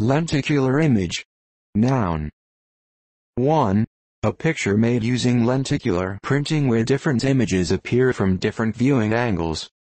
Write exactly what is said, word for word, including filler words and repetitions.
Lenticular image. Noun. one. A picture made using lenticular printing where different images appear from different viewing angles.